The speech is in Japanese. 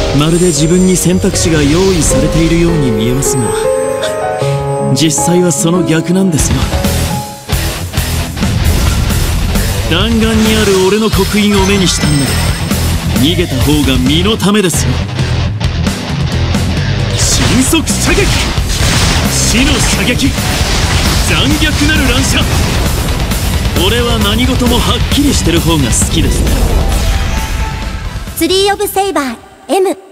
まるで自分に選択肢が用意されているように見えますが、実際はその逆なんですよ。弾丸にある俺の刻印を目にしたんなら逃げた方が身のためですよ。神速射撃、死の射撃、残虐なる乱射。俺は何事もはっきりしてる方が好きですね。 ツリーオブセイバー M